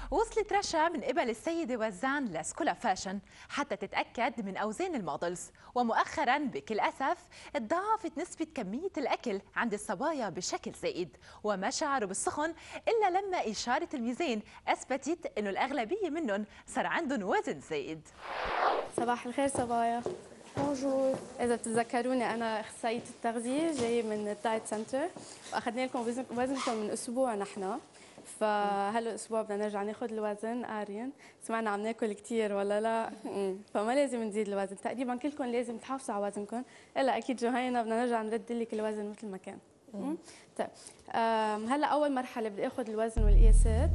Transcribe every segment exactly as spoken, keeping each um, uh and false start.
وصلت رشا من قبل السيدة وزان لسكولا فاشن حتى تتأكد من أوزان المودلز، ومؤخرا بكل أسف تضاعفت نسبة كمية الأكل عند الصبايا بشكل زائد، وما شعروا بالسخن إلا لما إشارة الميزان أثبتت إنه الأغلبية منهم صار عندهم وزن زائد. صباح الخير صبايا. بونجور. إذا بتتذكروني أنا أخصائية التغذية جاية من الدايت سنتر، وأخذنا لكم وزنكم من أسبوع نحن، فهلا الأسبوع بدنا نرجع ناخذ الوزن قارين، سمعنا عم ناكل كثير ولا لا؟ فما لازم نزيد الوزن، تقريبا كلكم لازم تحافظوا على وزنكم، إلا أكيد جهينة بدنا نرجع نرد لك الوزن مثل ما كان. طيب هلا أول مرحلة بدي آخذ الوزن والقياسات.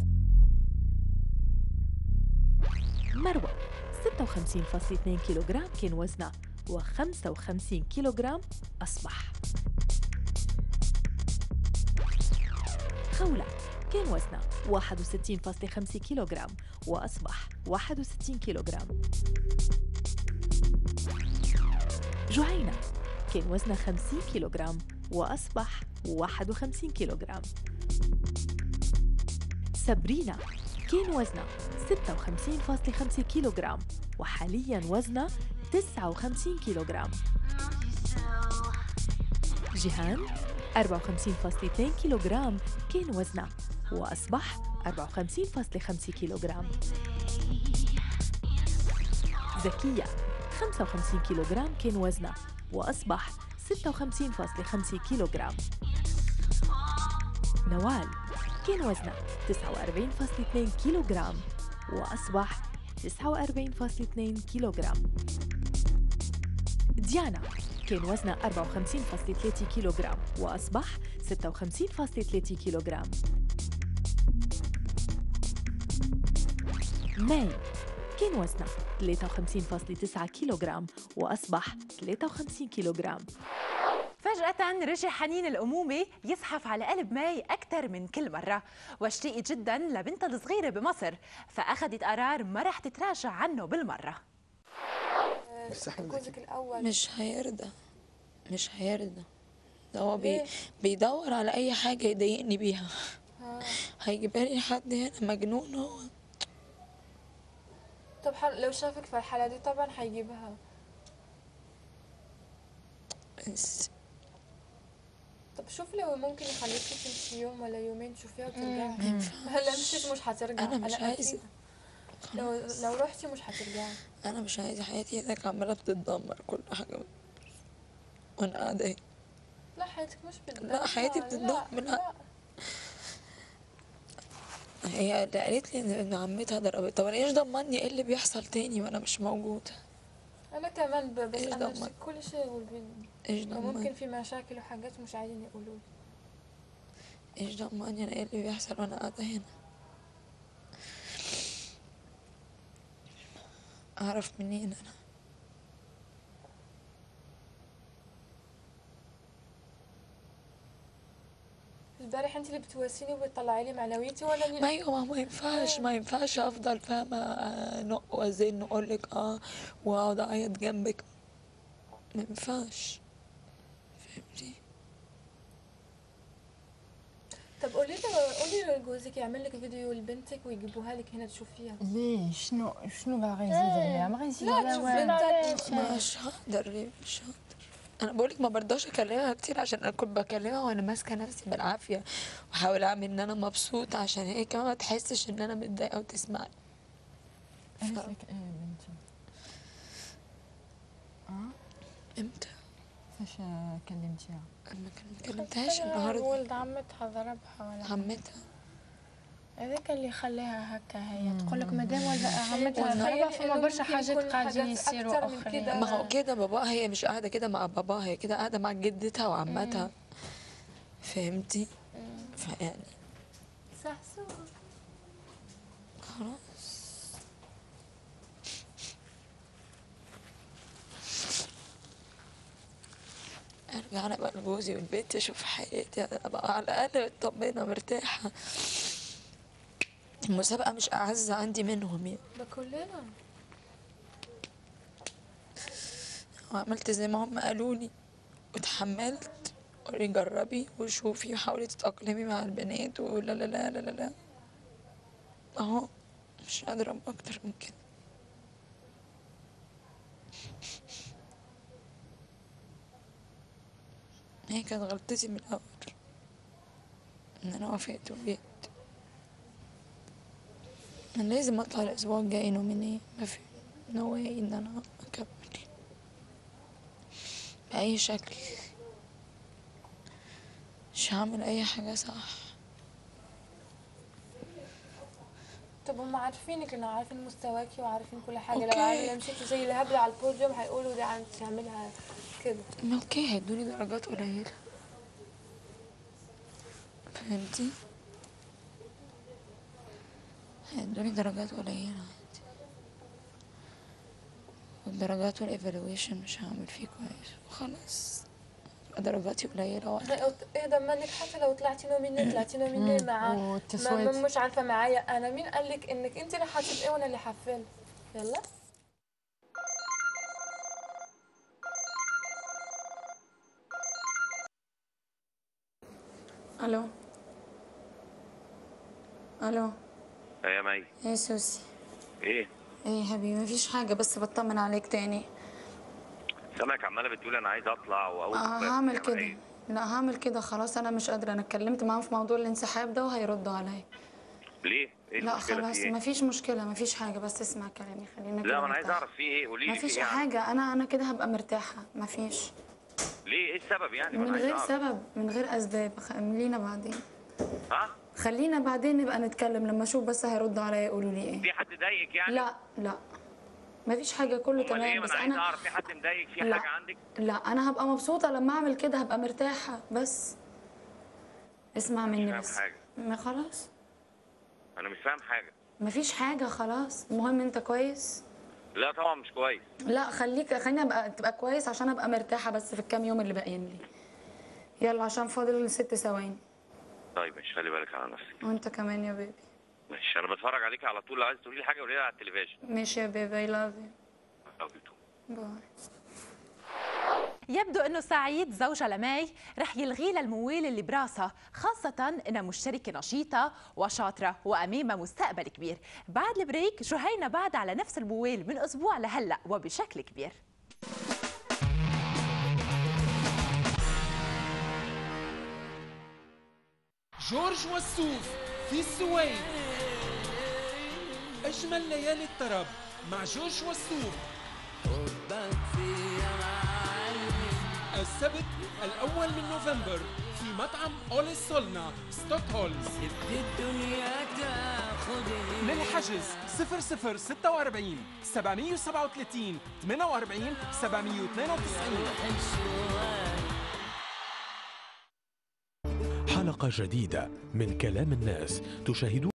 مروة ستة وخمسين فاصلة اثنين كيلوغرام كان وزنها، وخمسة وخمسين كيلوغرام أصبح. خولة كان وزنها واحد وستين فاصلة خمسة كيلوغرام وأصبح واحد وستين كيلوغرام. جهينة كان وزنها خمسين كيلوغرام وأصبح واحد وخمسين كيلوغرام. سابرينا كان وزنها ستة وخمسين فاصلة خمسة كيلوغرام وحالياً وزنها تسعة وخمسين كيلوغرام. جيهان أربعة وخمسين فاصلة اثنين كيلوغرام كان وزنها وأصبح أربعة وخمسين فاصلة خمسة كيلوغرام. زكية خمسة وخمسين كيلوغرام كان وزنها وأصبح ستة وخمسين فاصلة خمسة كيلوغرام. نوال كان وزنها تسعة وأربعين فاصلة اثنين كيلوغرام وأصبح تسعة وأربعين فاصلة اثنين كيلوغرام. ديانا كان وزنها أربعة وخمسين فاصلة ثلاثة كيلوغرام وأصبح ستة وخمسين فاصلة ثلاثة كيلوغرام. ماي كان وزنها ثلاثة وخمسين فاصلة تسعة كيلوغرام وأصبح ثلاثة وخمسين كيلوغرام. فجأة رجع حنين الأمومة يزحف على قلب ماي أكثر من كل مرة، واشتاقت جدا لبنتها الصغيرة بمصر، فأخذت قرار ما رح تتراجع عنه بالمرة. جوزك الأول مش هيرضى، مش هيرضى، ده هو بي بيدور على أي حاجة يضايقني بيها. هيجيبها لي حد هنا مجنون هو. طب لو شافك في الحالة دي طبعا هيجيبها. بس طب شوف لو ممكن يخليكي تمشي يوم ولا يومين تشوفيها وترجعي. هلا مشيت مش هترجع. أنا مش عايزة. لو لو رحتي مش هترجعي. أنا مش عايزة حياتي هناك عمالة بتتدمر كل حاجة وأنا قاعدة هنا. لا حياتك مش بتدمر. لا حياتي بتتدمر. لا, لا. هي اللي قالت لي إن عمتها ضربت، طب أنا إيش ضمني إيه اللي بيحصل تاني وأنا مش موجودة؟ أنا كمان بس أنا كل شيء والبين. إيش ضمني؟ ممكن في مشاكل وحاجات مش عايزين يقولوا لي. إيش ضمني أنا إيه اللي بيحصل وأنا قاعدة هنا؟ أعرف منين أنا؟ البارح انت اللي بتواسيني وبتطلعي لي معنويتي ولا ما ايوه ما ينفعش ما ينفعش افضل فاهمه نق وزين اقول لك اه واقعد اعيط جنبك، ما ينفعش. فهمتي؟ طب قولي له قولي لجوزك يعمل لك فيديو لبنتك ويجيبوها لك هنا تشوفيها. ليه؟ شنو شنو باغي يزيد عليها؟ ما غيزيد عليها. لا تشوفي مش هقدر ليه مش هقدر. انا بقولك ما برضاش اكلمها كتير عشان انا كنت بكلمها وانا ماسكه نفسي بالعافيه واحاول اعمل ان انا مبسوطه عشان هي كمان ما تحسش ان انا متضايقه وتسمعني. قالت لك ايه يا بنتي؟ اه امتى؟ فاش كلمتيها؟ انا ما كلمتهاش النهارده. ولد عمتها ضربها ولا عمتها هذاك اللي خلاها هكا، هي تقول لك مادام عمتها ضربها فما برشا حاجات قاعدين يصيروا اخرين. ما هو كده باباها، هي مش قاعده كده مع باباها، هي كده قاعده مع جدتها وعمتها. فهمتي؟ فيعني صح صح خلاص. ارجع انا بقى لجوزي والبيت اشوف حياتي، ابقى على الاقل مطمنه مرتاحه. المسابقه مش اعز عندي منهم يعني. ده كلنا. وعملت زي ما هم قالوا لي وتحملت، قولي جربي وشوفي وحاولي تتأقلمي مع البنات ولا لا لا لا لا لا اهو. مش قادرة أكتر من كده. هي كانت غلطتي من الأول إن أنا وافقت وجيت. أنا لازم أطلع الأسبوع الجاي نومينية، مفي نو واي إن أنا أكمل بأي شكل. مش هعمل أي حاجة صح. طب هم عارفينك، انه عارفين مستواكي وعارفين كل حاجه. أوكي. لو عارفين لو مشيتي زي الهبله على البوديوم هيقولوا دي عم تعملها كده. اوكي هيدوني درجات قليلة، فهمتي؟ هيدوني درجات قليلة عادي، والدرجات والايفالويشن مش هعمل فيه كويس وخلاص، درجاتي قليلة واحدة. ايه ده منك حتى لو طلعتي نومينيه طلعتي نومينيه مع والتصويت. ما مش عارفه معايا انا. مين قال لك انك انت اللي حتبقي وانا اللي حفل؟ يلا الو الو. ايه يا مي؟ ايه سوسي؟ ايه؟ ايه حبيبي مفيش حاجة، بس بطمن عليك تاني. سامعك عماله بتقولي انا عايزه اطلع واول آه هعمل كده. لا هعمل كده خلاص، انا مش قادرة. انا اتكلمت معاهم في موضوع الانسحاب ده وهيردوا عليا. ليه؟ ايه لا المشكلة خلاص في إيه؟ مفيش مشكلة، مفيش حاجة، بس اسمع كلامي خلينا كده. لا ما انا عايز مرتاحة. اعرف في ايه، قولي لي مفيش في إيه يعني؟ حاجة، انا انا كده هبقى مرتاحة. مفيش. ليه؟ ايه السبب يعني؟ ما أنا من عايز غير أعرف. سبب، من غير اسباب. خلينا بعدين. ها؟ خلينا بعدين نبقى نتكلم لما اشوف بس هيردوا عليا يقولوا لي ايه. في حد ضايقك يعني؟ لا لا مفيش حاجة، كله امال تمام. ايه؟ ما بس انا عايز انا اعرف في حد مضايقك، في لا. حاجه عندك؟ لا انا هبقى مبسوطة لما اعمل كده، هبقى مرتاحة. بس اسمع مني فاهم بس. حاجة. ما خلاص انا مش فاهم حاجه. مفيش حاجة خلاص، المهم انت كويس. لا طبعا مش كويس. لا خليك، خليني ابقى تبقى كويس عشان ابقى مرتاحة بس في الكام يوم اللي باقيين لي. يلا عشان فاضل ست ثواني. طيب مش خلي بالك على نفسك. وانت كمان يا بيبي. ماشي انا بتفرج عليكي على طول، لو عايز تقولي لي حاجه قولي لي على التلفزيون. ماشي يا بيبي، اي لاف يو. Love you too. باي. يبدو انه سعيد زوجها لمي رح يلغي لها الموال اللي براسها، خاصة انها مشتركة نشيطة وشاطرة وامامها مستقبل كبير. بعد البريك جهينة بعد على نفس الموال من اسبوع لهلا وبشكل كبير. جورج وسوف في السويد. أجمل ليالي الطرب مع جورج وسوف. السبت الأول من نوفمبر في مطعم أولي سولنا ستوكهولم. للحجز صفر صفر ستة وأربعين سبعمية وسبعة وثلاثين ثمانية وأربعين سبعمية واثنين وتسعين. حلقة جديدة من كلام الناس تشاهدون